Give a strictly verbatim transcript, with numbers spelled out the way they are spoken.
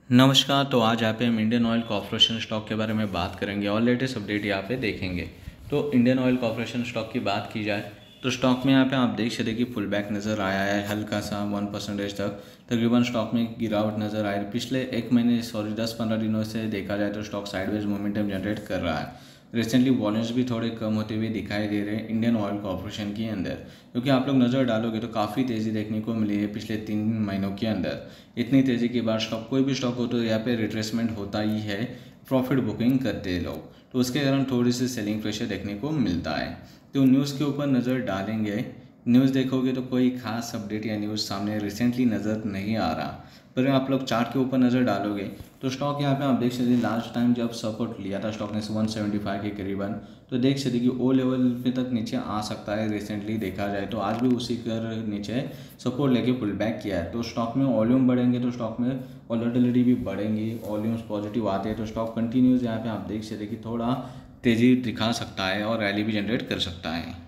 नमस्कार। तो आज यहाँ पे हम इंडियन ऑयल कॉर्पोरेशन स्टॉक के बारे में बात करेंगे और लेटेस्ट अपडेट यहाँ पे देखेंगे। तो इंडियन ऑयल कॉर्पोरेशन स्टॉक की बात की जाए तो स्टॉक में यहाँ पे आप देख सकते कि पुल बैक नज़र आया है, हल्का सा वन परसेंटेज तक तकरीबन स्टॉक में गिरावट नज़र आई। पिछले एक महीने सॉरी दस पंद्रह दिनों से देखा जाए तो स्टॉक साइडवेज मोमेंटम जनरेट कर रहा है। रिसेंटली वॉल्यूम्स भी थोड़े कम होते हुए दिखाई दे रहे हैं इंडियन ऑयल कॉर्पोरेशन के अंदर, क्योंकि आप लोग नज़र डालोगे तो काफ़ी तेज़ी देखने को मिली है पिछले तीन महीनों के अंदर। इतनी तेज़ी के बाद स्टॉक कोई भी स्टॉक हो तो यहाँ पे रिट्रेसमेंट होता ही है, प्रॉफिट बुकिंग करते हैं लोग, तो उसके कारण थोड़ी सी सेलिंग प्रेशर देखने को मिलता है। तो न्यूज़ के ऊपर नज़र डालेंगे, न्यूज़ देखोगे तो कोई खास अपडेट या न्यूज़ सामने रिसेंटली नज़र नहीं आ रहा। पर आप लोग चार्ट के ऊपर नज़र डालोगे तो स्टॉक यहाँ पे आप देख सकते लास्ट टाइम जब सपोर्ट लिया था स्टॉक ने एक सौ पचहत्तर के करीबन, तो देख सकते कि ओ लेवल पे तक नीचे आ सकता है। रिसेंटली देखा जाए तो आज भी उसी कर नीचे सपोर्ट लेके पुल बैक किया है। तो स्टॉक में वॉल्यूम बढ़ेंगे तो स्टॉक में वॉलेटिलिटी भी बढ़ेंगी, वॉल्यूम्स पॉजिटिव आते हैं तो स्टॉक कंटिन्यूज यहाँ पे आप देख सकते कि थोड़ा तेज़ी दिखा सकता है और रैली भी जनरेट कर सकता है।